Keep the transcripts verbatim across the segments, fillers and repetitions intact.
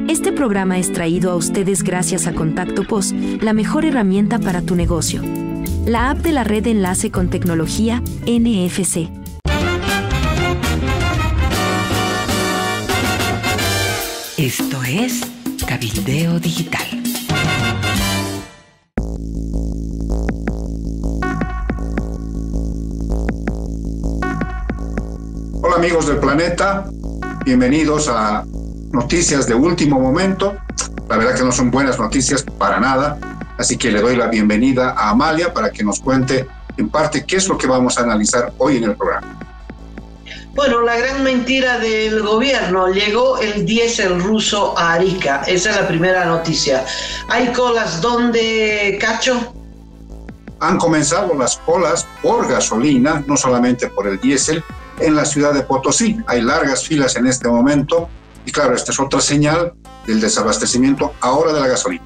Este programa es traído a ustedes gracias a Contacto P O S, la mejor herramienta para tu negocio. La app de la red de enlace con tecnología, N F C. Esto es Cabildeo Digital. Hola amigos del planeta, bienvenidos a Noticias de Último Momento. La verdad que no son buenas noticias para nada, así que le doy la bienvenida a Amalia para que nos cuente en parte qué es lo que vamos a analizar hoy en el programa. Bueno, la gran mentira del gobierno: llegó el diésel ruso a Arica. Esa es la primera noticia. ¿Hay colas dónde, Cacho? Han comenzado las colas por gasolina, no solamente por el diésel, en la ciudad de Potosí. Hay largas filas en este momento y claro, esta es otra señal del desabastecimiento ahora de la gasolina.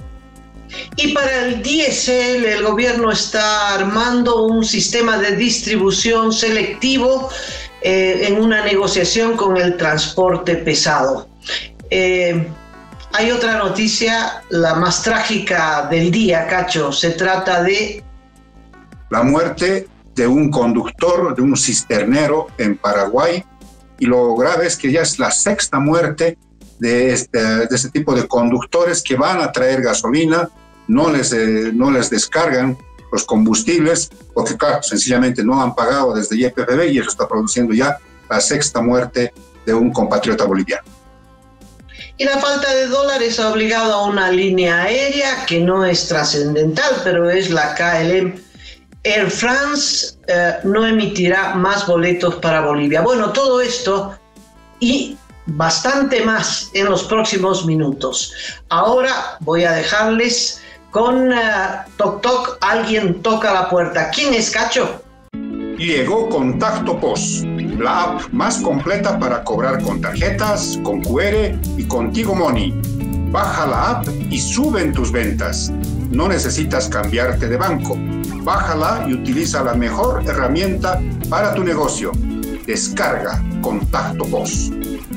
Y para el diésel, el gobierno está armando un sistema de distribución selectivo eh, en una negociación con el transporte pesado. Eh, hay otra noticia, la más trágica del día, Cacho. Se trata de la muerte de un conductor, de un cisternero en Paraguay, y lo grave es que ya es la sexta muerte de este, de este tipo de conductores que van a traer gasolina, no les, eh, no les descargan los combustibles, porque claro, sencillamente no han pagado desde Y P F B y eso está produciendo ya la sexta muerte de un compatriota boliviano. Y la falta de dólares ha obligado a una línea aérea que no es trascendental, pero es la K L M. Air France eh, no emitirá más boletos para Bolivia. Bueno, todo esto y bastante más en los próximos minutos. Ahora voy a dejarles con uh, Toc Toc, alguien toca la puerta. ¿Quién es, Cacho? Llegó Contacto P O S, la app más completa para cobrar con tarjetas, con Q R y con Tigo Money. Baja la app y suben tus ventas. No necesitas cambiarte de banco. Bájala y utiliza la mejor herramienta para tu negocio. Descarga Contacto P O S.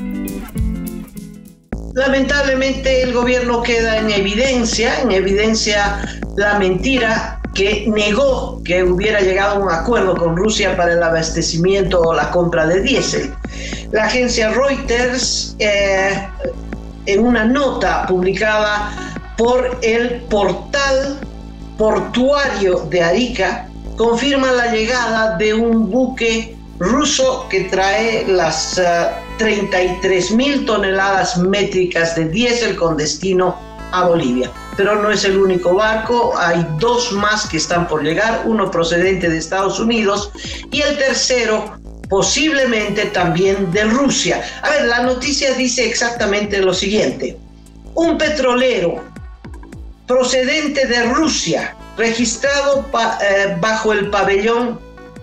Lamentablemente el gobierno queda en evidencia, en evidencia la mentira que negó que hubiera llegado a un acuerdo con Rusia para el abastecimiento o la compra de diésel. La agencia Reuters, eh, en una nota publicada por el portal portuario de Arica, confirma la llegada de un buque ruso que trae las uh, treinta y tres mil toneladas métricas de diésel con destino a Bolivia. Pero no es el único barco, hay dos más que están por llegar, uno procedente de Estados Unidos y el tercero posiblemente también de Rusia. A ver, la noticia dice exactamente lo siguiente: un petrolero procedente de Rusia, registrado pa, eh, bajo el pabellón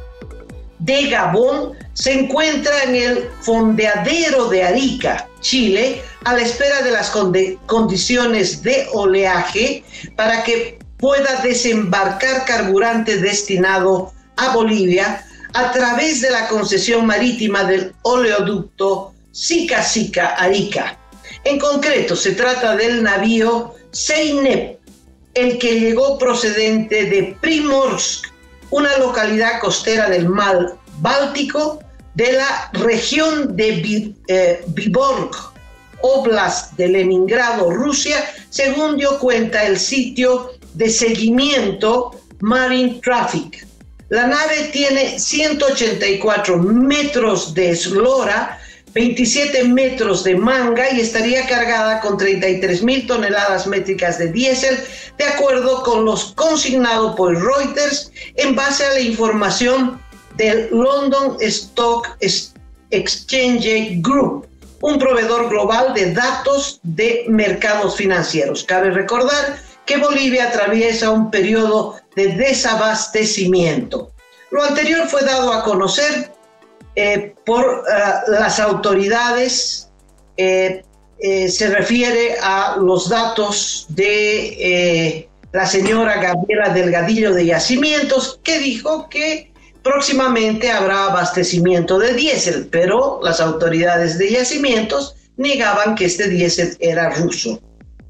de Gabón, se encuentra en el fondeadero de Arica, Chile, a la espera de las conde- condiciones de oleaje para que pueda desembarcar carburante destinado a Bolivia a través de la concesión marítima del oleoducto Sica Sica Arica. En concreto, se trata del navío Zeynep, el que llegó procedente de Primorsk, una localidad costera del mar Báltico de la región de eh, Vyborg, Oblast de Leningrado, Rusia, según dio cuenta el sitio de seguimiento Marine Traffic. La nave tiene ciento ochenta y cuatro metros de eslora, veintisiete metros de manga y estaría cargada con treinta y tres mil toneladas métricas de diésel, de acuerdo con los consignados por Reuters en base a la información del London Stock Exchange Group, un proveedor global de datos de mercados financieros. Cabe recordar que Bolivia atraviesa un periodo de desabastecimiento. Lo anterior fue dado a conocer Eh, por uh, las autoridades, eh, eh, se refiere a los datos de eh, la señora Gabriela Delgadillo de Yacimientos, que dijo que próximamente habrá abastecimiento de diésel, pero las autoridades de Yacimientos negaban que este diésel era ruso.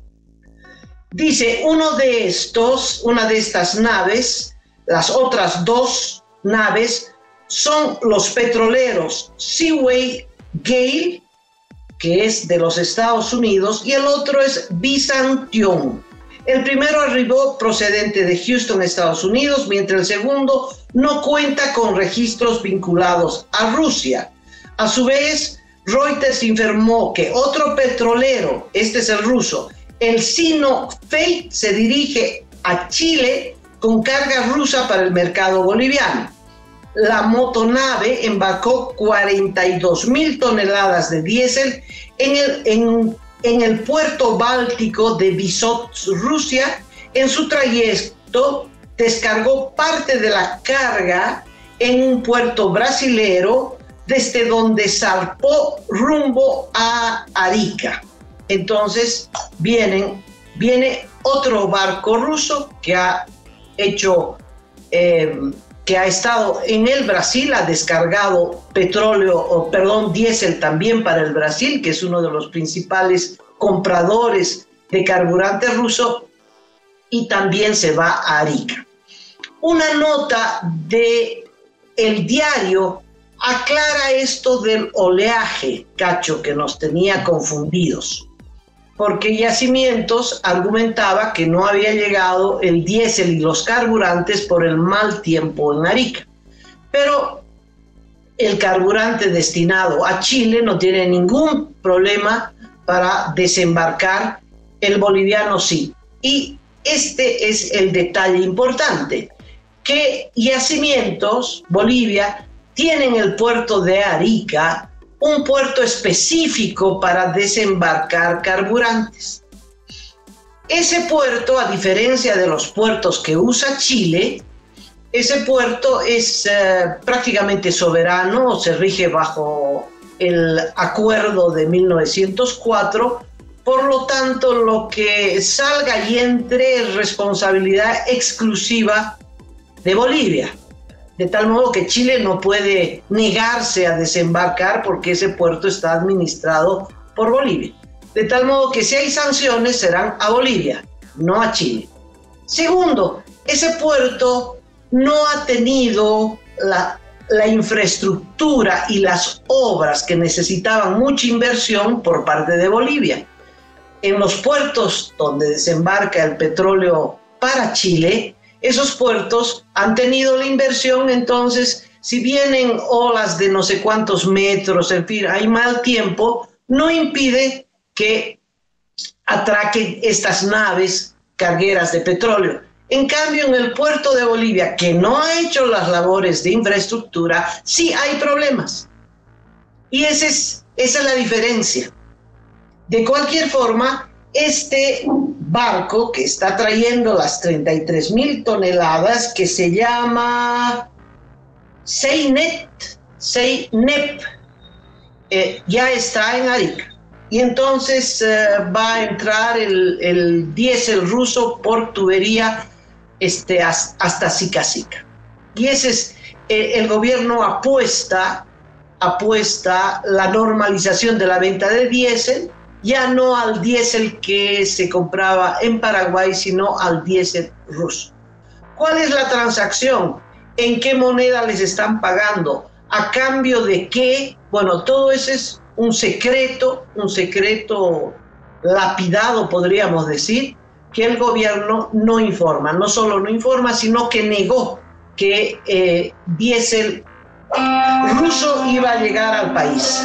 Dice, uno de estos, una de estas naves, las otras dos naves son los petroleros Seaway Gale, que es de los Estados Unidos, y el otro es Byzantium. El primero arribó procedente de Houston, Estados Unidos, mientras el segundo no cuenta con registros vinculados a Rusia. A su vez, Reuters informó que otro petrolero, este es el ruso, el Sino Fate, se dirige a Chile con carga rusa para el mercado boliviano. La motonave embarcó cuarenta y dos mil toneladas de diésel en el, en, en el puerto báltico de Vysotsk, Rusia. En su trayecto descargó parte de la carga en un puerto brasilero, desde donde zarpó rumbo a Arica. Entonces vienen, viene otro barco ruso que ha hecho... Eh, que ha estado en el Brasil, ha descargado petróleo, o perdón, diésel también para el Brasil, que es uno de los principales compradores de carburante ruso, y también se va a Arica. Una nota de El Diario aclara esto del oleaje, Cacho, que nos tenía confundidos, porque Yacimientos argumentaba que no había llegado el diésel y los carburantes por el mal tiempo en Arica. Pero el carburante destinado a Chile no tiene ningún problema para desembarcar, el boliviano sí. Y este es el detalle importante, que Yacimientos, Bolivia, tienen el puerto de Arica, un puerto específico para desembarcar carburantes. Ese puerto, a diferencia de los puertos que usa Chile, ese puerto es eh, prácticamente soberano, se rige bajo el acuerdo de mil novecientos cuatro, por lo tanto lo que salga y entre es responsabilidad exclusiva de Bolivia. De tal modo que Chile no puede negarse a desembarcar porque ese puerto está administrado por Bolivia. De tal modo que si hay sanciones serán a Bolivia, no a Chile. Segundo, ese puerto no ha tenido la, la infraestructura y las obras que necesitaban mucha inversión por parte de Bolivia. En los puertos donde desembarca el petróleo para Chile, esos puertos han tenido la inversión, entonces si vienen olas de no sé cuántos metros, en fin, hay mal tiempo, no impide que atraquen estas naves cargueras de petróleo. En cambio, en el puerto de Bolivia, que no ha hecho las labores de infraestructura, sí hay problemas. Y ese es, esa es la diferencia. De cualquier forma, este barco que está trayendo las treinta y tres mil toneladas, que se llama Seinet, Seinep, eh, ya está en Arica. Y entonces eh, va a entrar el, el diésel ruso por tubería este, hasta Sica Sica. Y ese es, eh, el gobierno apuesta, apuesta la normalización de la venta de diésel, ya no al diésel que se compraba en Paraguay, sino al diésel ruso. ¿Cuál es la transacción? ¿En qué moneda les están pagando? ¿A cambio de qué? Bueno, todo eso es un secreto, un secreto lapidado, podríamos decir, que el gobierno no informa. No solo no informa, sino que negó que eh, diésel ruso iba a llegar al país.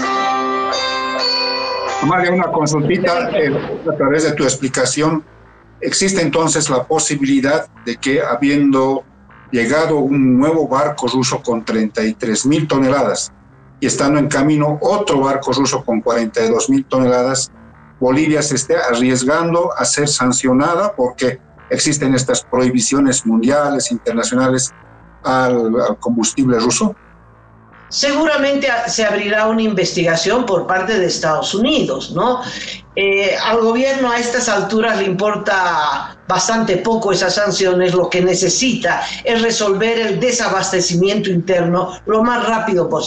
Amalia, una consultita eh, a través de tu explicación. ¿Existe entonces la posibilidad de que, habiendo llegado un nuevo barco ruso con treinta y tres mil toneladas y estando en camino otro barco ruso con cuarenta y dos mil toneladas, Bolivia se esté arriesgando a ser sancionada porque existen estas prohibiciones mundiales, internacionales al, al combustible ruso? Seguramente se abrirá una investigación por parte de Estados Unidos, ¿no? Eh, al gobierno a estas alturas le importa bastante poco esas sanciones, lo que necesita es resolver el desabastecimiento interno lo más rápido posible.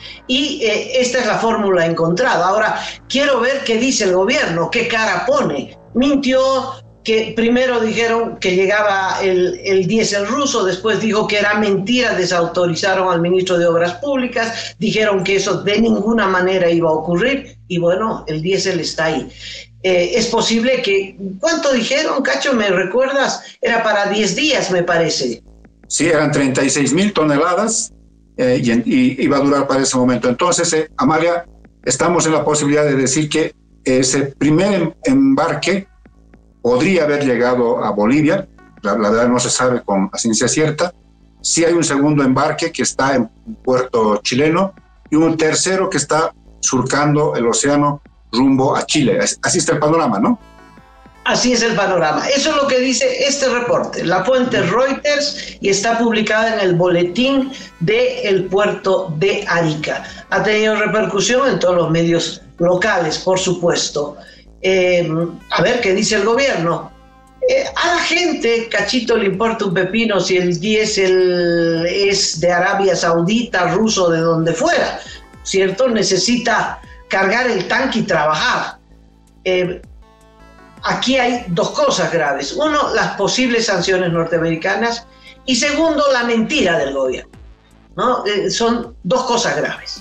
Y eh, esta es la fórmula encontrada. Ahora, quiero ver qué dice el gobierno, qué cara pone. Mintió, que primero dijeron que llegaba el, el diésel ruso, después dijo que era mentira, desautorizaron al ministro de Obras Públicas, dijeron que eso de ninguna manera iba a ocurrir, y bueno, el diésel está ahí. Eh, es posible que, ¿cuánto dijeron, Cacho? ¿Me recuerdas? Era para diez días, me parece. Sí, eran treinta y seis mil toneladas eh, y, y iba a durar para ese momento. Entonces, eh, Amalia, estamos en la posibilidad de decir que ese primer embarque podría haber llegado a Bolivia, la, la verdad no se sabe con la ciencia cierta. Sí hay un segundo embarque que está en puerto chileno y un tercero que está surcando el océano rumbo a Chile. Así está el panorama, ¿no? Así es el panorama. Eso es lo que dice este reporte. La fuente es Reuters y está publicada en el boletín del puerto de Arica. Ha tenido repercusión en todos los medios locales, por supuesto. Eh, a ver qué dice el gobierno. Eh, a la gente, Cachito, le importa un pepino si el diésel es de Arabia Saudita, ruso, de donde fuera, ¿cierto? Necesita cargar el tanque y trabajar. Eh, aquí hay dos cosas graves. Uno, las posibles sanciones norteamericanas, y segundo, la mentira del gobierno, ¿no? Eh, son dos cosas graves.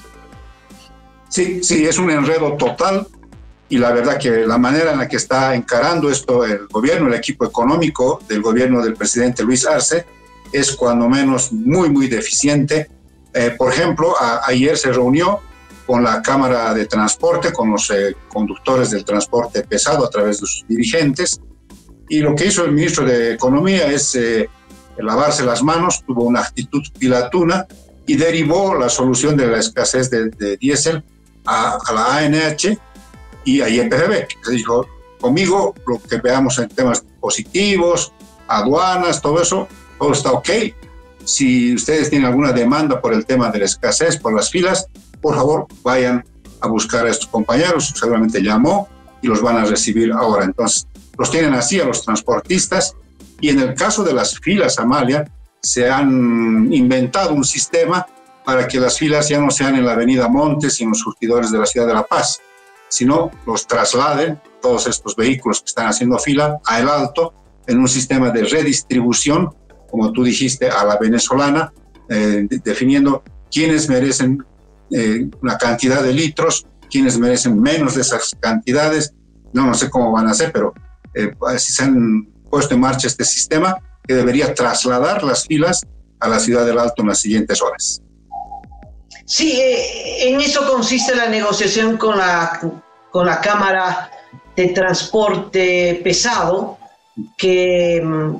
Sí, sí, es un enredo total. Y la verdad que la manera en la que está encarando esto el gobierno, el equipo económico del gobierno del presidente Luis Arce, es cuando menos muy, muy deficiente. Eh, por ejemplo, a, ayer se reunió con la Cámara de Transporte, con los eh, conductores del transporte pesado a través de sus dirigentes, y lo que hizo el ministro de Economía es eh, lavarse las manos, tuvo una actitud pilatuna y derivó la solución de la escasez de, de diésel a, a la A N H y a I E P F B, que dijo, conmigo lo que veamos en temas positivos, aduanas, todo eso, todo está ok. Si ustedes tienen alguna demanda por el tema de la escasez, por las filas, por favor, vayan a buscar a estos compañeros, seguramente llamó y los van a recibir ahora. Entonces, los tienen así a los transportistas, y en el caso de las filas, Amalia, se han inventado un sistema para que las filas ya no sean en la avenida Montes y en los surtidores de la ciudad de La Paz, sino los trasladen, todos estos vehículos que están haciendo fila, a El Alto, en un sistema de redistribución, como tú dijiste, a la venezolana, eh, de, definiendo quiénes merecen eh, una cantidad de litros, quiénes merecen menos de esas cantidades. No, no sé cómo van a hacer, pero eh, si se han puesto en marcha este sistema que debería trasladar las filas a la ciudad del Alto en las siguientes horas. Sí, eh, en eso consiste la negociación con la, con la Cámara de Transporte Pesado, que mm,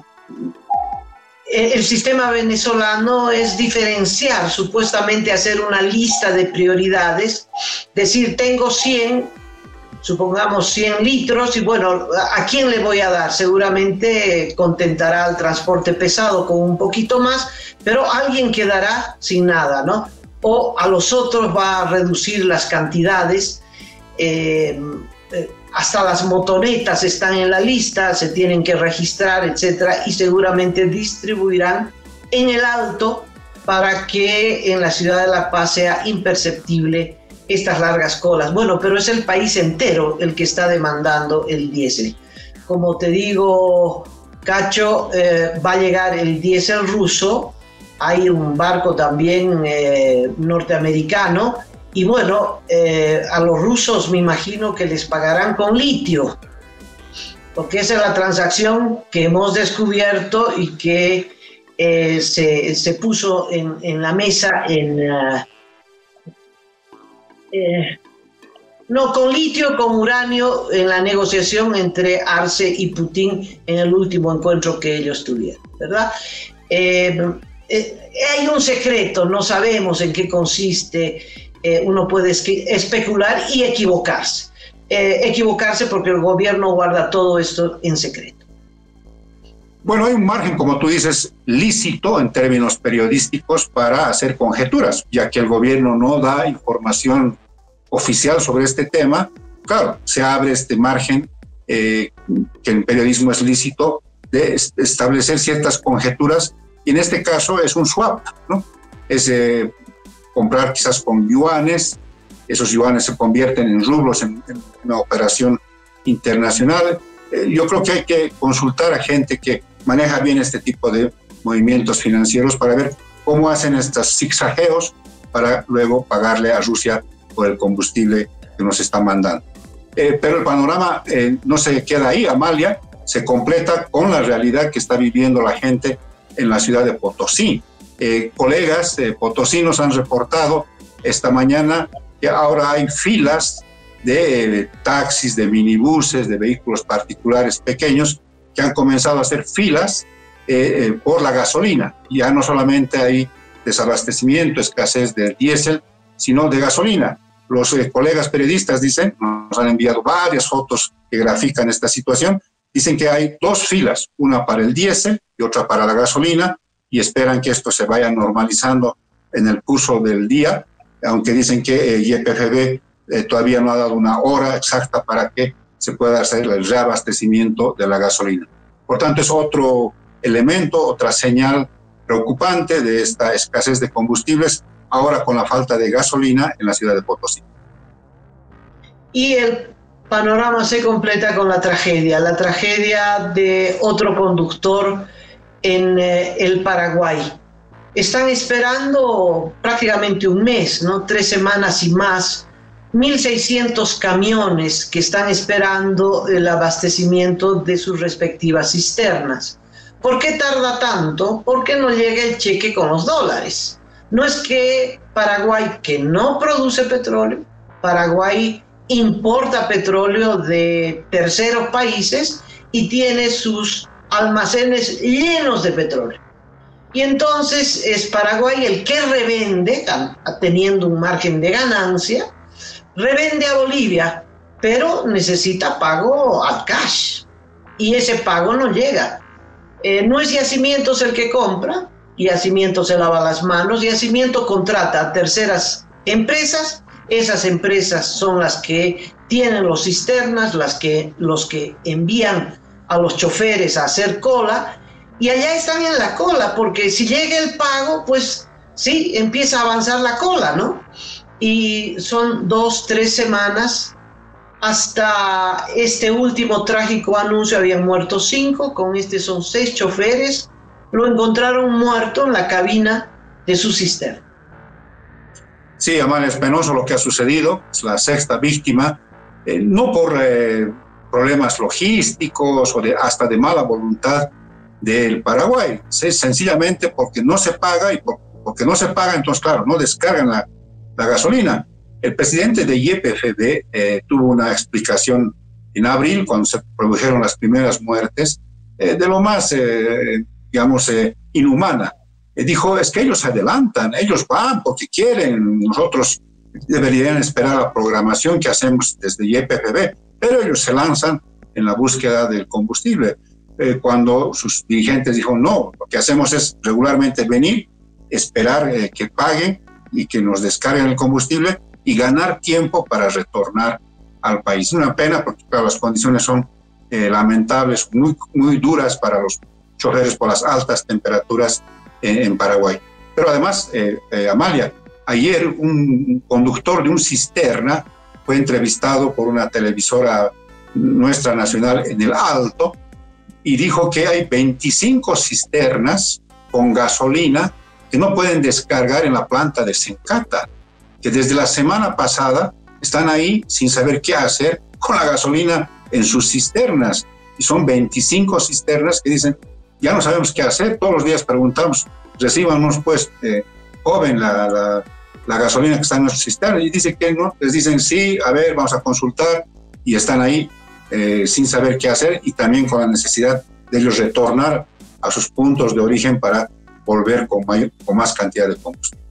el sistema venezolano es diferenciar, supuestamente hacer una lista de prioridades, decir, tengo cien, supongamos cien litros, y bueno, ¿a quién le voy a dar? Seguramente contentará al transporte pesado con un poquito más, pero alguien quedará sin nada, ¿no? O a los otros va a reducir las cantidades. Eh, eh, hasta las motonetas están en la lista, se tienen que registrar, etcétera, y seguramente distribuirán en El Alto para que en la ciudad de La Paz sea imperceptible estas largas colas. Bueno, pero es el país entero el que está demandando el diésel. Como te digo, Cacho, eh, va a llegar el diésel ruso. Hay un barco también eh, norteamericano, y bueno, eh, a los rusos me imagino que les pagarán con litio, porque esa es la transacción que hemos descubierto y que eh, se, se puso en, en la mesa en... Uh, eh, no, con litio, con uranio, en la negociación entre Arce y Putin en el último encuentro que ellos tuvieron, ¿verdad? Eh, Eh, hay un secreto, no sabemos en qué consiste, eh, uno puede especular y equivocarse. Eh, equivocarse porque el gobierno guarda todo esto en secreto. Bueno, hay un margen, como tú dices, lícito en términos periodísticos para hacer conjeturas, ya que el gobierno no da información oficial sobre este tema. Claro, se abre este margen eh, que en periodismo es lícito de establecer ciertas conjeturas. Y en este caso es un swap, ¿no? Es, eh, comprar quizás con yuanes, esos yuanes se convierten en rublos en, en una operación internacional. Eh, yo creo que hay que consultar a gente que maneja bien este tipo de movimientos financieros para ver cómo hacen estos zigzagueos para luego pagarle a Rusia por el combustible que nos está mandando. Eh, pero el panorama eh, no se queda ahí, Amalia, se completa con la realidad que está viviendo la gente en la ciudad de Potosí. Eh, colegas eh, potosinos han reportado esta mañana que ahora hay filas de eh, taxis, de minibuses, de vehículos particulares pequeños que han comenzado a hacer filas eh, eh, por la gasolina. Ya no solamente hay desabastecimiento, escasez de diésel, sino de gasolina. Los eh, colegas periodistas dicen, nos han enviado varias fotos que grafican esta situación, dicen que hay dos filas, una para el diésel y otra para la gasolina, y esperan que esto se vaya normalizando en el curso del día, aunque dicen que eh, Y P F B eh, todavía no ha dado una hora exacta para que se pueda hacer el reabastecimiento de la gasolina. Por tanto, es otro elemento, otra señal preocupante de esta escasez de combustibles, ahora con la falta de gasolina en la ciudad de Potosí. Y el panorama se completa con la tragedia, la tragedia de otro conductor en eh, el Paraguay. Están esperando prácticamente un mes, ¿no? Tres semanas y más, mil seiscientos camiones que están esperando el abastecimiento de sus respectivas cisternas. ¿Por qué tarda tanto? Porque no llega el cheque con los dólares. No es que Paraguay, que no produce petróleo, Paraguay importa petróleo de terceros países y tiene sus almacenes llenos de petróleo. Y entonces es Paraguay el que revende, teniendo un margen de ganancia, revende a Bolivia, pero necesita pago al cash. Y ese pago no llega. Eh, no es Yacimientos el que compra, Yacimientos se lava las manos, Yacimiento contrata a terceras empresas, esas empresas son las que tienen los cisternas, las que, los que envían a los choferes a hacer cola, y allá están en la cola, porque si llega el pago, pues sí, empieza a avanzar la cola, ¿no? Y son dos, tres semanas, hasta este último trágico anuncio habían muerto cinco, con este son seis choferes, lo encontraron muerto en la cabina de su cisterna. Sí, Amalia, es penoso lo que ha sucedido, es la sexta víctima, eh, no por eh, problemas logísticos o de, hasta de mala voluntad del Paraguay, sí, sencillamente porque no se paga, y por, porque no se paga, entonces claro, no descargan la, la gasolina. El presidente de Y P F B eh, tuvo una explicación en abril, cuando se produjeron las primeras muertes, eh, de lo más, eh, digamos, eh, inhumana. Eh, dijo, es que ellos se adelantan, ellos van porque quieren, nosotros deberían esperar la programación que hacemos desde Y P F B, pero ellos se lanzan en la búsqueda del combustible. Eh, cuando sus dirigentes dijeron, no, lo que hacemos es regularmente venir, esperar eh, que paguen y que nos descarguen el combustible y ganar tiempo para retornar al país. Una pena porque claro, las condiciones son eh, lamentables, muy, muy duras para los choferes por las altas temperaturas eh, en Paraguay. Pero además, eh, eh, Amalia, ayer un conductor de un cisterna fue entrevistado por una televisora nuestra nacional en el Alto y dijo que hay veinticinco cisternas con gasolina que no pueden descargar en la planta de Sencata, que desde la semana pasada están ahí sin saber qué hacer con la gasolina en sus cisternas. Y son veinticinco cisternas que dicen, ya no sabemos qué hacer, todos los días preguntamos, recíbanos pues, eh, joven, la, la, la gasolina que está en nuestras cisternas, y dice que no, les dicen sí, a ver, vamos a consultar, y están ahí eh, sin saber qué hacer, y también con la necesidad de ellos retornar a sus puntos de origen para volver con, mayor, con más cantidad de combustible.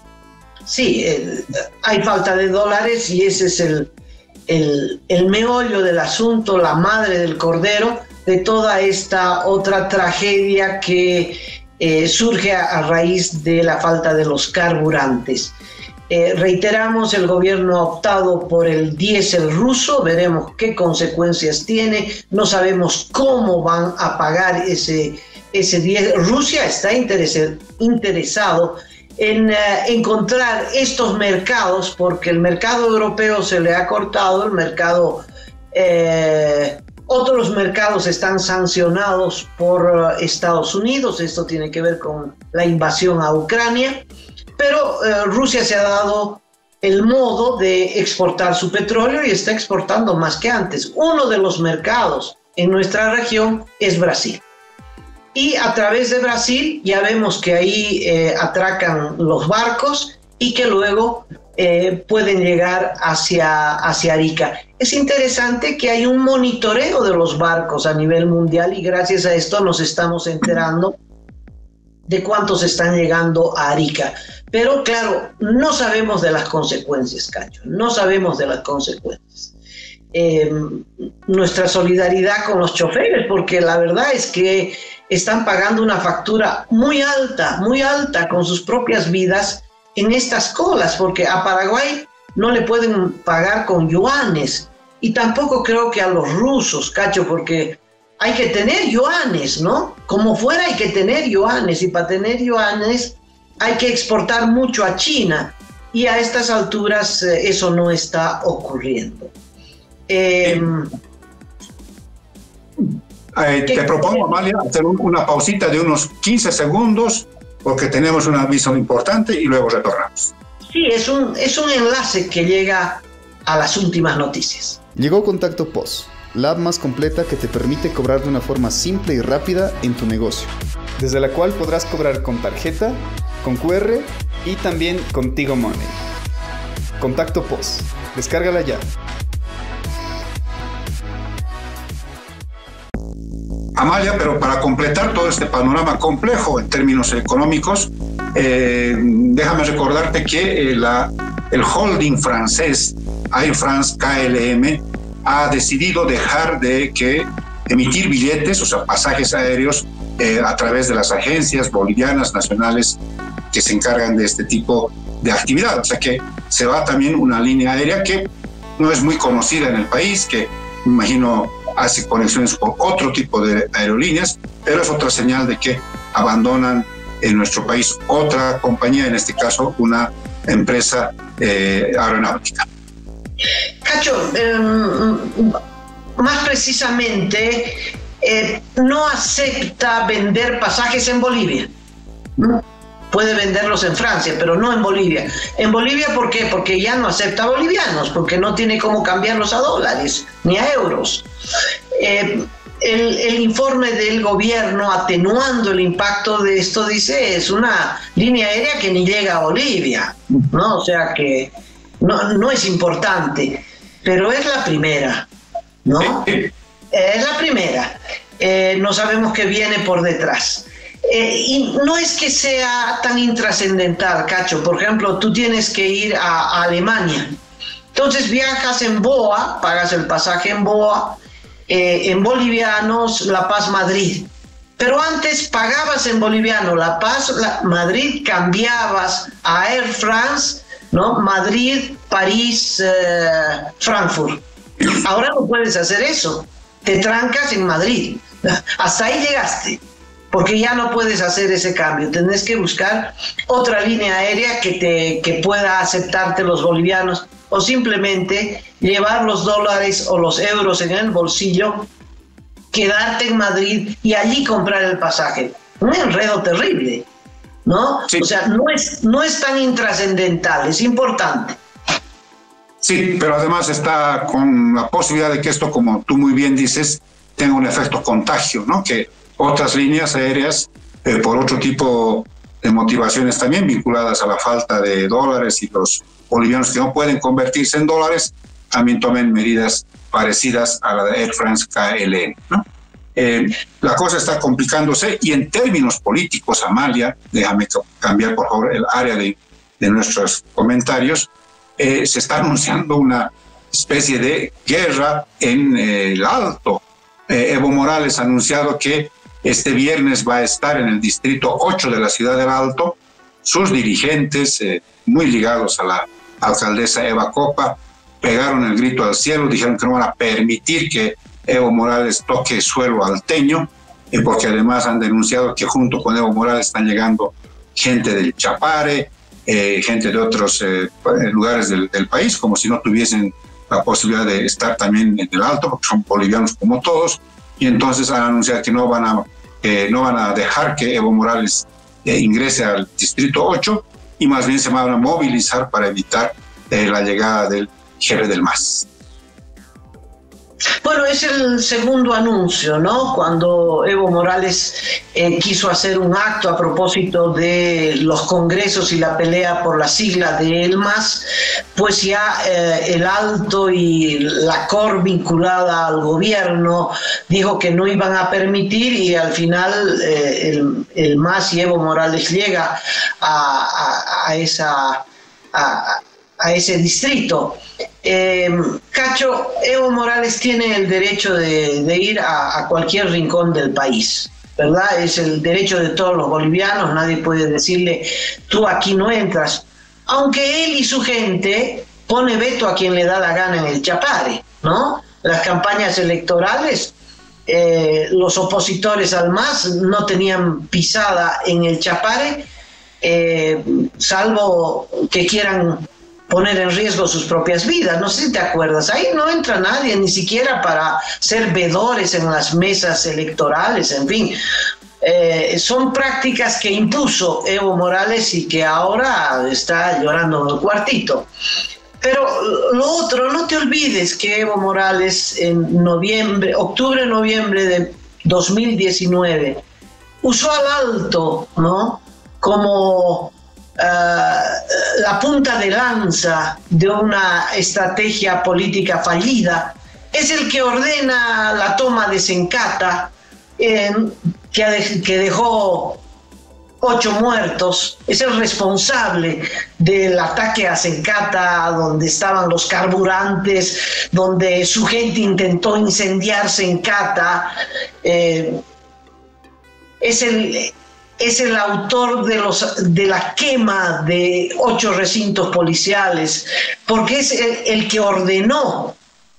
Sí, el, hay falta de dólares y ese es el, el, el meollo del asunto, la madre del cordero de toda esta otra tragedia que eh, surge a, a raíz de la falta de los carburantes. Eh, reiteramos, el gobierno ha optado por el diésel ruso, veremos qué consecuencias tiene, no sabemos cómo van a pagar ese, ese diésel. Rusia está interes, interesado en eh, encontrar estos mercados, porque el mercado europeo se le ha cortado, el mercado, eh, otros mercados están sancionados por Estados Unidos, esto tiene que ver con la invasión a Ucrania, pero eh, Rusia se ha dado el modo de exportar su petróleo y está exportando más que antes. Uno de los mercados en nuestra región es Brasil. Y a través de Brasil ya vemos que ahí eh, atracan los barcos y que luego eh, pueden llegar hacia, hacia Arica. Es interesante que hay un monitoreo de los barcos a nivel mundial y gracias a esto nos estamos enterando de cuántos están llegando a Arica. Pero claro, no sabemos de las consecuencias, Cacho, no sabemos de las consecuencias. Eh, nuestra solidaridad con los choferes, porque la verdad es que están pagando una factura muy alta, muy alta con sus propias vidas en estas colas, porque a Paraguay no le pueden pagar con yuanes y tampoco creo que a los rusos, Cacho, porque hay que tener yuanes, ¿no? Como fuera hay que tener yuanes y para tener yuanes hay que exportar mucho a China y a estas alturas eh, eso no está ocurriendo. Eh, eh, te propongo, Amalia, hacer un, una pausita de unos quince segundos porque tenemos un aviso importante y luego retornamos. Sí, es un, es un enlace que llega a las últimas noticias. Llegó Contacto P O S, la app más completa que te permite cobrar de una forma simple y rápida en tu negocio, desde la cual podrás cobrar con tarjeta, con cu erre y también con Tigo Money. Contacto P O S, descárgala ya. Amalia, pero para completar todo este panorama complejo en términos económicos, eh, déjame recordarte que eh, la, el holding francés Air France K L M ha decidido dejar de que emitir billetes, o sea, pasajes aéreos, eh, a través de las agencias bolivianas nacionales que se encargan de este tipo de actividad. O sea que se va también una línea aérea que no es muy conocida en el país, que me imagino hace conexiones con otro tipo de aerolíneas, pero es otra señal de que abandonan en nuestro país otra compañía, en este caso una empresa eh, aeronáutica. Cacho, eh, más precisamente, eh, no acepta vender pasajes en Bolivia. Puede venderlos en Francia, pero no en Bolivia. ¿En Bolivia por qué? Porque ya no acepta bolivianos, porque no tiene cómo cambiarlos a dólares ni a euros. Eh, el, el informe del gobierno atenuando el impacto de esto dice es una línea aérea que ni llega a Bolivia, ¿no? O sea que no, no es importante, pero es la primera, ¿no? Es la primera. Eh, no sabemos qué viene por detrás. Eh, y no es que sea tan intrascendental, Cacho. Por ejemplo, tú tienes que ir a, a Alemania. Entonces viajas en B O A, pagas el pasaje en B O A, eh, en bolivianos, La Paz, Madrid. Pero antes pagabas en boliviano La Paz, la, Madrid, cambiabas a Air France, ¿no? Madrid, París, eh, Frankfurt. Ahora no puedes hacer eso. Te trancas en Madrid. Hasta ahí llegaste. Porque ya no puedes hacer ese cambio, tenés que buscar otra línea aérea que, te, que pueda aceptarte los bolivianos o simplemente llevar los dólares o los euros en el bolsillo, quedarte en Madrid y allí comprar el pasaje. Un enredo terrible, ¿no? Sí. O sea, no es, no es tan intrascendental, es importante. Sí, pero además está con la posibilidad de que esto, como tú muy bien dices, tenga un efecto contagio, ¿no? Que otras líneas aéreas, eh, por otro tipo de motivaciones también vinculadas a la falta de dólares y los bolivianos que no pueden convertirse en dólares, también tomen medidas parecidas a la de Air France K L M, ¿no? Eh, la cosa está complicándose y en términos políticos, Amalia, déjame cambiar por favor el área de, de nuestros comentarios, eh, se está anunciando una especie de guerra en eh, el Alto. Eh, Evo Morales ha anunciado que este viernes va a estar en el distrito ocho de la ciudad del Alto. Sus dirigentes, eh, muy ligados a la alcaldesa Eva Copa, pegaron el grito al cielo, dijeron que no van a permitir que Evo Morales toque suelo alteño, eh, porque además han denunciado que junto con Evo Morales están llegando gente del Chapare, eh, gente de otros eh, lugares del, del país, como si no tuviesen la posibilidad de estar también en el Alto, porque son bolivianos como todos, y entonces han anunciado que no van a, eh, no van a dejar que Evo Morales eh, ingrese al Distrito ocho, y más bien se van a movilizar para evitar eh, la llegada del jefe del M A S. Bueno, es el segundo anuncio, ¿no? Cuando Evo Morales eh, quiso hacer un acto a propósito de los congresos y la pelea por la sigla de el M A S, pues ya eh, el Alto y la C O R vinculada al gobierno dijo que no iban a permitir, y al final eh, el, el M A S y Evo Morales llega a, a, a, esa, a, a ese distrito. Eh, Cacho, Evo Morales tiene el derecho de, de ir a, a cualquier rincón del país, ¿verdad? Es el derecho de todos los bolivianos, nadie puede decirle, tú aquí no entras, aunque él y su gente pone veto a quien le da la gana en el Chapare, ¿no? Las campañas electorales, eh, los opositores al M A S no tenían pisada en el Chapare, eh, salvo que quieran poner en riesgo sus propias vidas. No sé si te acuerdas, ahí no entra nadie, ni siquiera para ser vedores en las mesas electorales, en fin. Eh, son prácticas que impuso Evo Morales y que ahora está llorando en el cuartito. Pero lo otro, no te olvides que Evo Morales en noviembre, octubre, noviembre de dos mil diecinueve usó al Alto, ¿no?, como Uh, la punta de lanza de una estrategia política fallida. Es el que ordena la toma de Sencata, eh, que, de, que dejó ocho muertos. Es el responsable del ataque a Sencata, donde estaban los carburantes, donde su gente intentó incendiar Sencata. Eh, es el... es el autor de, los, de la quema de ocho recintos policiales, porque es el, el que ordenó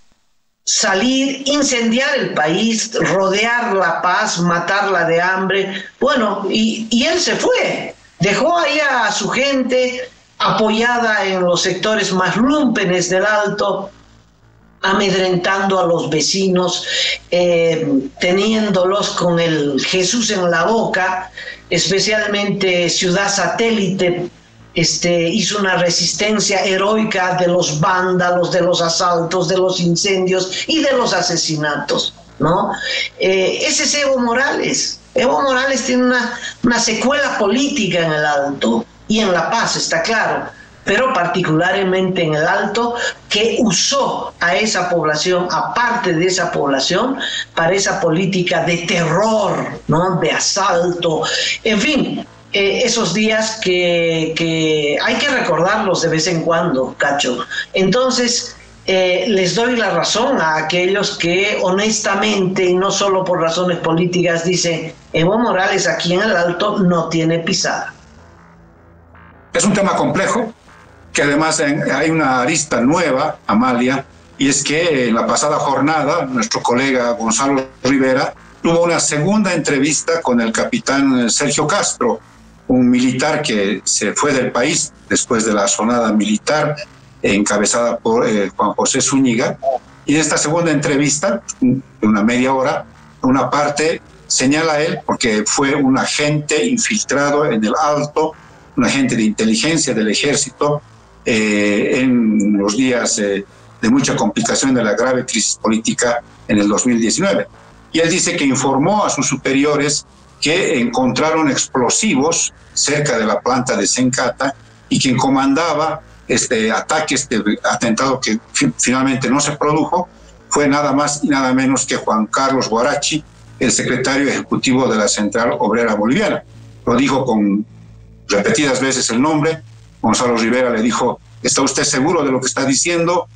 salir, incendiar el país, rodear La Paz, matarla de hambre. Bueno, y, y él se fue, dejó ahí a su gente apoyada en los sectores más lúmpenes del Alto, amedrentando a los vecinos, eh, teniéndolos con el Jesús en la boca. Especialmente Ciudad Satélite este, hizo una resistencia heroica de los vándalos, de los asaltos, de los incendios y de los asesinatos, ¿no? Eh, ese es Evo Morales. Evo Morales tiene una, una secuela política en el Alto y en La Paz, está claro, pero particularmente en el Alto, que usó a esa población, aparte de esa población, para esa política de terror, ¿no?, de asalto, en fin, eh, esos días que, que hay que recordarlos de vez en cuando, Cacho. Entonces, eh, les doy la razón a aquellos que honestamente, y no solo por razones políticas, dicen, Evo Morales aquí en el Alto no tiene pisada. Es un tema complejo, que además hay una arista nueva, Amalia, y es que en la pasada jornada nuestro colega Gonzalo Rivera tuvo una segunda entrevista con el capitán Sergio Castro, un militar que se fue del país después de la sonada militar encabezada por eh, Juan José Zúñiga, y en esta segunda entrevista, de una media hora, una parte señala él, porque fue un agente infiltrado en el Alto, un agente de inteligencia del ejército, Eh, en los días eh, de mucha complicación de la grave crisis política en el dos mil diecinueve. Y él dice que informó a sus superiores que encontraron explosivos cerca de la planta de Sencata, y quien comandaba este ataque, este atentado que fi- finalmente no se produjo, fue nada más y nada menos que Juan Carlos Guarachi, el secretario ejecutivo de la Central Obrera Boliviana. Lo dijo con repetidas veces el nombre. Gonzalo Rivera le dijo, ¿está usted seguro de lo que está diciendo?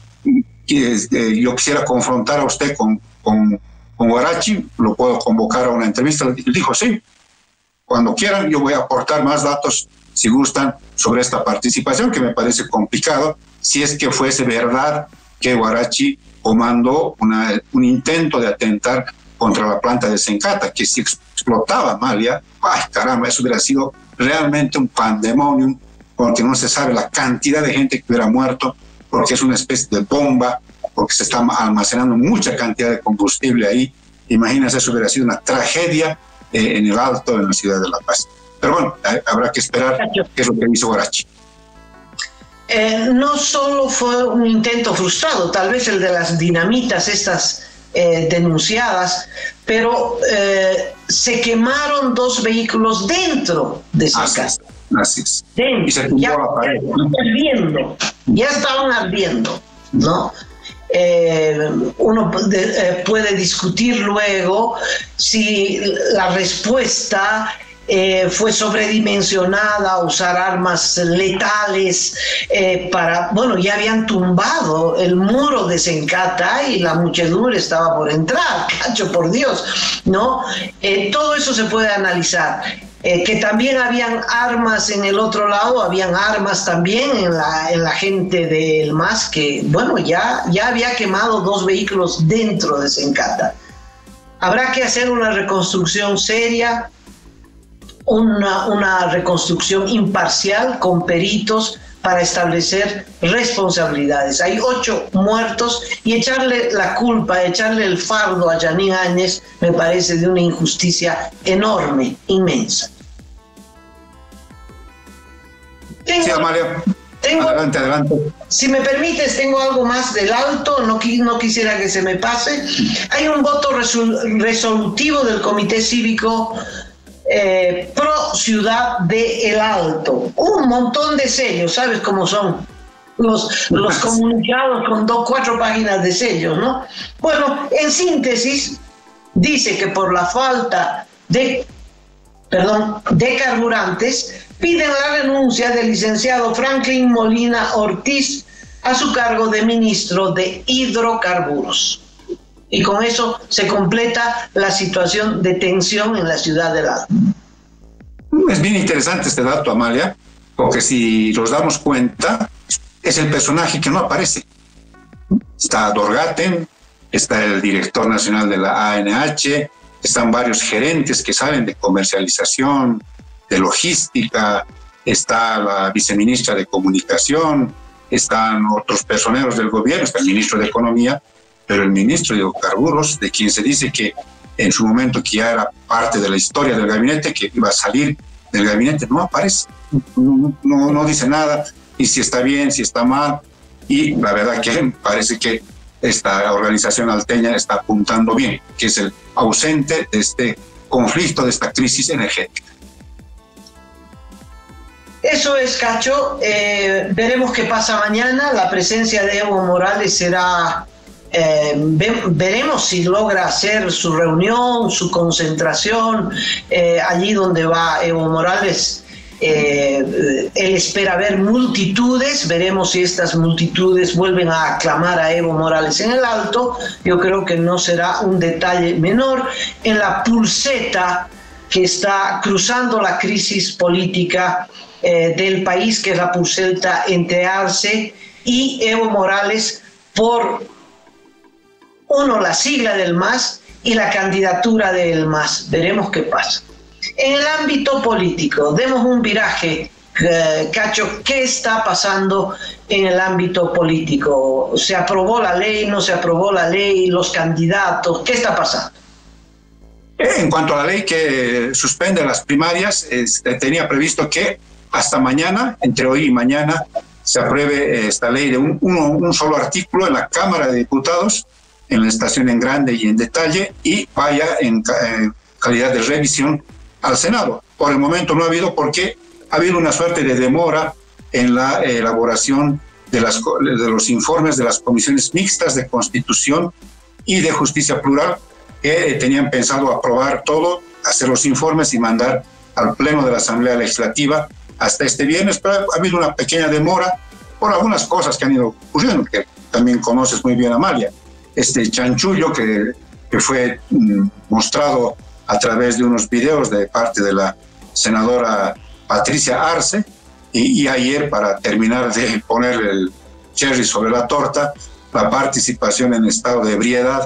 Yo quisiera confrontar a usted con, con, con Guarachi, lo puedo convocar a una entrevista. Le dijo, sí, cuando quieran, yo voy a aportar más datos, si gustan, sobre esta participación, que me parece complicado, si es que fuese verdad que Guarachi comandó una, un intento de atentar contra la planta de Sencata, que si explotaba Amalia, ¡ay caramba! Eso hubiera sido realmente un pandemonium, porque no se sabe la cantidad de gente que hubiera muerto, porque es una especie de bomba, porque se está almacenando mucha cantidad de combustible ahí. Imagínense, eso hubiera sido una tragedia eh, en el Alto, en la ciudad de La Paz. Pero bueno, eh, habrá que esperar qué es lo que hizo Guarachi. Eh, no solo fue un intento frustrado, tal vez el de las dinamitas estas eh, denunciadas, pero eh, se quemaron dos vehículos dentro de Sencata. Así es, así es. Dentro, y se tumbó ya, la pared, ya ¿no? estaban ardiendo, ya estaban ardiendo, ¿no? Eh, uno de, eh, puede discutir luego si la respuesta eh, fue sobredimensionada, usar armas letales eh, para, bueno, ya habían tumbado el muro de Sencata y la muchedumbre estaba por entrar, cacho, por Dios, ¿no? Eh, todo eso se puede analizar. Eh, que también habían armas en el otro lado, habían armas también en la, en la gente del M A S, que bueno, ya, ya había quemado dos vehículos dentro de Sencata. Habrá que hacer una reconstrucción seria, una, una reconstrucción imparcial con peritos para establecer responsabilidades. Hay ocho muertos y echarle la culpa, echarle el fardo a Janine Áñez me parece de una injusticia enorme, inmensa. Tengo, Sí, Amalia, tengo, adelante, adelante. Si me permites, tengo algo más del Alto, no, no quisiera que se me pase. Hay un voto resol, resolutivo del Comité Cívico Eh, pro Ciudad de El Alto, un montón de sellos, ¿sabes cómo son los, los comunicados con dos, cuatro páginas de sellos, ¿no? Bueno, en síntesis, dice que por la falta de, perdón, de carburantes, piden la renuncia del licenciado Franklin Molina Ortiz a su cargo de ministro de Hidrocarburos. Y con eso se completa la situación de tensión en la ciudad del Alto. Es bien interesante este dato, Amalia, porque si nos damos cuenta, es el personaje que no aparece. Está Dorgaten, está el director nacional de la A N H, están varios gerentes que saben de comercialización, de logística, está la viceministra de Comunicación, están otros personeros del gobierno, está el ministro de Economía, pero el ministro de Hidrocarburos, de quien se dice que en su momento que ya era parte de la historia del gabinete, que iba a salir del gabinete, no aparece, no, no, no dice nada, y si está bien, si está mal, y la verdad que parece que esta organización alteña está apuntando bien, que es el ausente de este conflicto, de esta crisis energética. Eso es, Cacho. Eh, veremos qué pasa mañana. La presencia de Evo Morales será... Eh, ve, veremos si logra hacer su reunión, su concentración, eh, allí donde va Evo Morales. Eh, él espera ver multitudes, veremos si estas multitudes vuelven a aclamar a Evo Morales en el Alto. Yo creo que no será un detalle menor en la pulseta que está cruzando la crisis política eh, del país, que es la pulseta entre Arce y Evo Morales por... uno, la sigla del M A S y la candidatura del M A S. Veremos qué pasa. En el ámbito político, demos un viraje, eh, Cacho. ¿Qué está pasando en el ámbito político? ¿Se aprobó la ley? ¿No se aprobó la ley? ¿Los candidatos? ¿Qué está pasando? En cuanto a la ley que suspende las primarias, este, tenía previsto que hasta mañana, entre hoy y mañana, se apruebe esta ley de un, uno, un solo artículo en la Cámara de Diputados, en la estación en grande y en detalle, y vaya en eh, calidad de revisión al Senado. Por el momento no ha habido, porque ha habido una suerte de demora en la eh, elaboración de, las, de los informes de las comisiones mixtas de Constitución y de Justicia Plural, que eh, tenían pensado aprobar todo, hacer los informes y mandar al Pleno de la Asamblea Legislativa hasta este viernes, pero ha habido una pequeña demora por algunas cosas que han ido ocurriendo, que también conoces muy bien, Amalia. Este chanchullo que, que fue mm, mostrado a través de unos videos de parte de la senadora Patricia Arce, y, y ayer, para terminar de poner el cherry sobre la torta, la participación en estado de ebriedad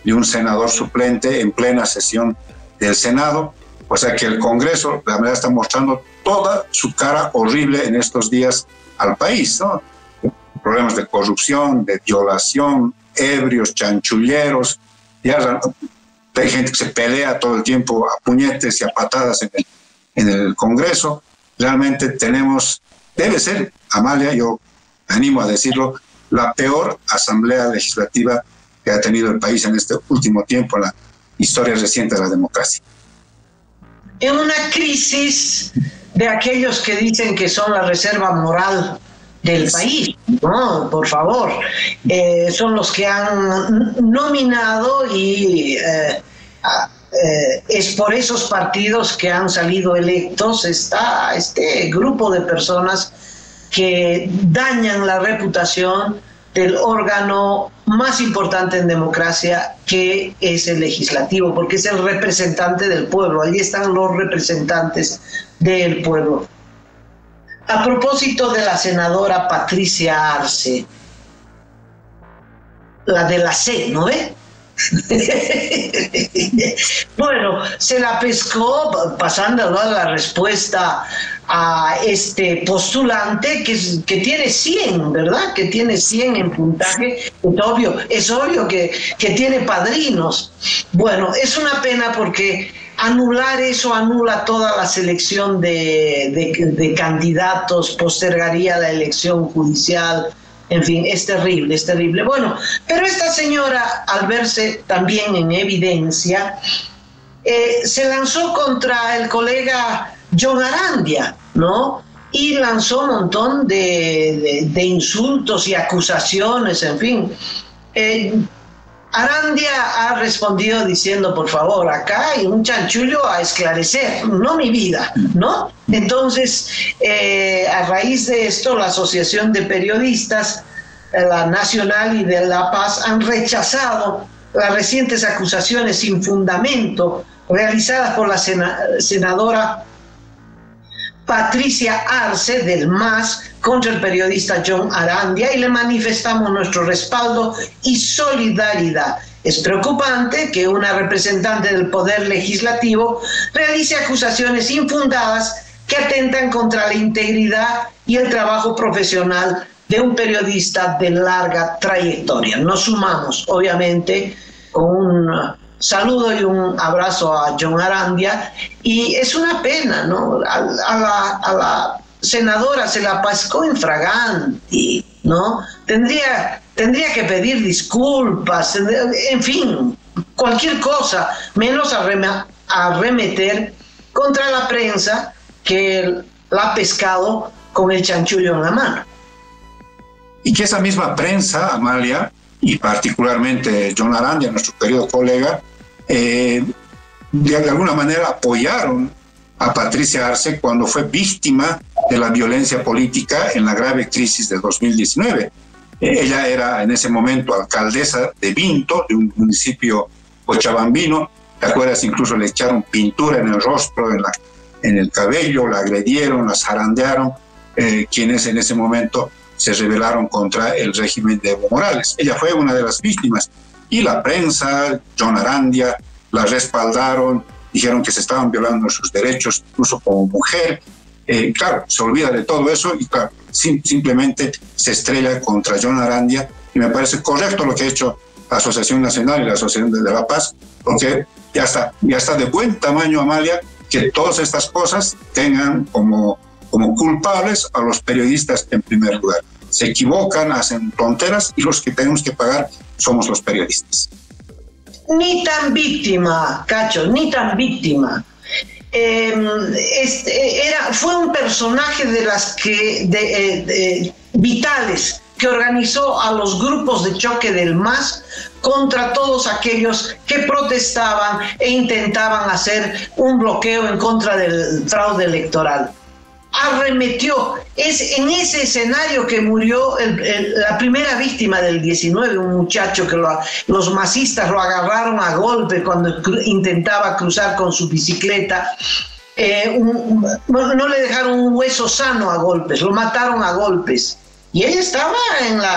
de un senador suplente en plena sesión del Senado. O sea que el Congreso, la verdad, está mostrando toda su cara horrible en estos días al país, ¿no? Problemas de corrupción, de violación, ebrios, chanchulleros, ya hay gente que se pelea todo el tiempo a puñetes y a patadas en el, en el Congreso. Realmente tenemos, debe ser, Amalia, yo animo a decirlo, la peor asamblea legislativa que ha tenido el país en este último tiempo, en la historia reciente de la democracia. En una crisis de aquellos que dicen que son la reserva moral del país, no, por favor, eh, son los que han nominado y eh, eh, es por esos partidos que han salido electos está este grupo de personas que dañan la reputación del órgano más importante en democracia, que es el legislativo, porque es el representante del pueblo. Allí están los representantes del pueblo. A propósito de la senadora Patricia Arce, la de la C, ¿no ve? Bueno, se la pescó pasando la respuesta a este postulante que, es, que tiene cien, ¿verdad? Que tiene cien en puntaje. Es obvio, es obvio que, que tiene padrinos. Bueno, es una pena porque anular eso anula toda la selección de, de, de candidatos, postergaría la elección judicial. En fin, es terrible, es terrible. Bueno, pero esta señora, al verse también en evidencia, eh, se lanzó contra el colega John Arandia, ¿no? Y lanzó un montón de, de, de insultos y acusaciones, en fin. Eh, Arandia ha respondido diciendo, por favor, acá hay un chanchullo a esclarecer, no mi vida, ¿no? Entonces, eh, a raíz de esto, la Asociación de Periodistas, la Nacional y de La Paz, han rechazado las recientes acusaciones sin fundamento realizadas por la sena- senadora Patricia Arce del M A S contra el periodista John Arandia y le manifestamos nuestro respaldo y solidaridad. Es preocupante que una representante del Poder Legislativo realice acusaciones infundadas que atentan contra la integridad y el trabajo profesional de un periodista de larga trayectoria. Nos sumamos, obviamente, con un saludo y un abrazo a John Arandia, y es una pena, ¿no? A, a, la, a la senadora se la pescó infraganti, ¿no? Tendría, tendría que pedir disculpas, en fin, cualquier cosa, menos arremeter contra la prensa que la ha pescado con el chanchullo en la mano. Y que esa misma prensa, Amalia, y particularmente John Arandia, nuestro querido colega, eh, de alguna manera apoyaron a Patricia Arce cuando fue víctima de la violencia política en la grave crisis del dos mil diecinueve. Eh, ella era en ese momento alcaldesa de Vinto, de un municipio cochabambino. ¿Te acuerdas? Incluso le echaron pintura en el rostro, en, la, en el cabello, la agredieron, la zarandearon, eh, quienes en ese momento se rebelaron contra el régimen de Evo Morales. Ella fue una de las víctimas. Y la prensa, John Arandia, la respaldaron, dijeron que se estaban violando sus derechos, incluso como mujer. Eh, claro, se olvida de todo eso y claro, sim- simplemente se estrella contra John Arandia, y me parece correcto lo que ha hecho la Asociación Nacional y la Asociación de La Paz, porque ya está, ya está de buen tamaño, Amalia, que todas estas cosas tengan como, como culpables a los periodistas en primer lugar. Se equivocan, hacen tonteras, y los que tenemos que pagar somos los periodistas. Ni tan víctima, Cacho, ni tan víctima. Eh, este, era, fue un personaje de las que de, eh, de, vitales que organizó a los grupos de choque del M A S contra todos aquellos que protestaban e intentaban hacer un bloqueo en contra del fraude electoral. Arremetió. Es en ese escenario que murió el, el, la primera víctima del diecinueve, un muchacho que lo, los masistas lo agarraron a golpe cuando cru, intentaba cruzar con su bicicleta. Eh, un, un, no le dejaron un hueso sano a golpes, lo mataron a golpes. Y ella estaba en la,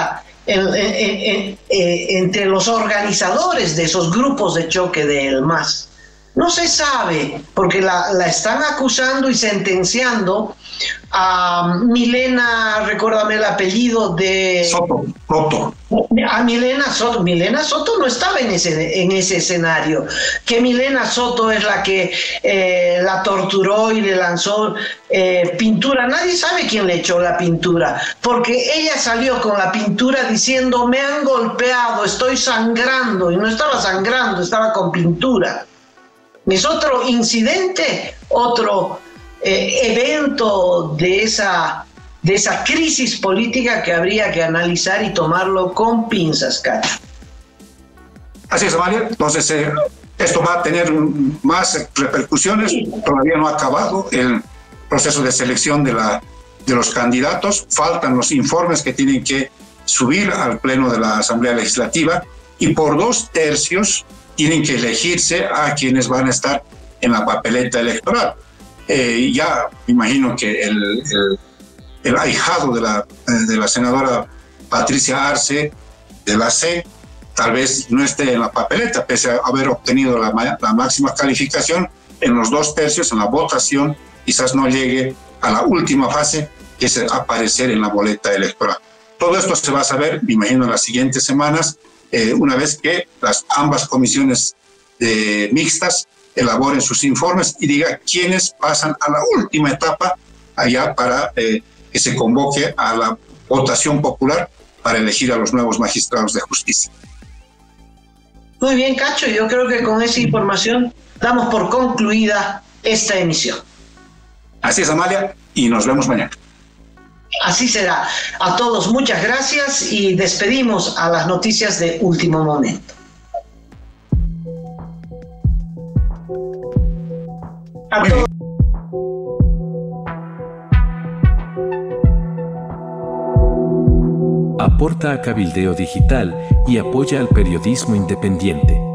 en, en, en, en, entre los organizadores de esos grupos de choque del M A S. No se sabe, porque la, la están acusando y sentenciando a Milena, recuérdame el apellido de... Soto, Soto. A Milena Soto. Milena Soto no estaba en ese, en ese escenario. Que Milena Soto es la que eh, la torturó y le lanzó eh, pintura. Nadie sabe quién le echó la pintura, porque ella salió con la pintura diciendo: me han golpeado, estoy sangrando, y no estaba sangrando, estaba con pintura. Es otro incidente, otro eh, evento de esa, de esa crisis política que habría que analizar y tomarlo con pinzas, Cacho. Así es, Amalia. Entonces, eh, esto va a tener más repercusiones. Sí. Todavía no ha acabado el proceso de selección de, la, de los candidatos. Faltan los informes que tienen que subir al Pleno de la Asamblea Legislativa, y por dos tercios tienen que elegirse a quienes van a estar en la papeleta electoral. Eh, ya me imagino que el, el, el ahijado de la, de la senadora Patricia Arce, de la C, tal vez no esté en la papeleta, pese a haber obtenido la, la máxima calificación en los dos tercios, en la votación, quizás no llegue a la última fase, que es aparecer en la boleta electoral. Todo esto se va a saber, me imagino, en las siguientes semanas, Eh, una vez que las ambas comisiones eh, mixtas elaboren sus informes y diga quiénes pasan a la última etapa allá para eh, que se convoque a la votación popular para elegir a los nuevos magistrados de justicia. Muy bien, Cacho, yo creo que con esa información damos por concluida esta emisión. Así es, Amalia, y nos vemos mañana. Así será. A todos muchas gracias y despedimos a las noticias de último momento. A todos. Aporta a Cabildeo Digital y apoya al periodismo independiente.